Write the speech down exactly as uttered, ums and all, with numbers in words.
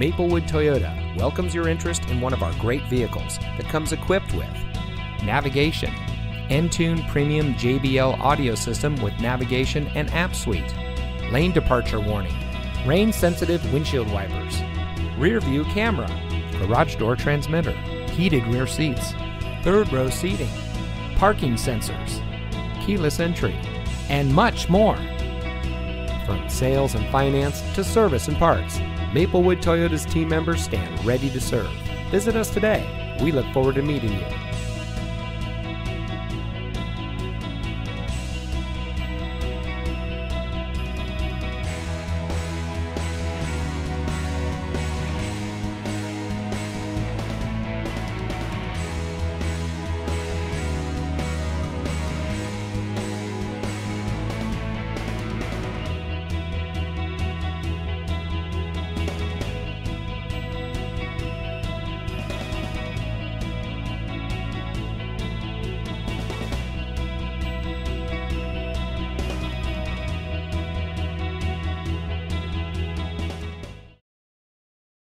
Maplewood Toyota welcomes your interest in one of our great vehicles that comes equipped with navigation, N-Tune Premium J B L audio system with navigation and app suite, lane departure warning, rain-sensitive windshield wipers, rear view camera, garage door transmitter, heated rear seats, third row seating, parking sensors, keyless entry, and much more. From sales and finance to service and parts, Maplewood Toyota's team members stand ready to serve. Visit us today. We look forward to meeting you.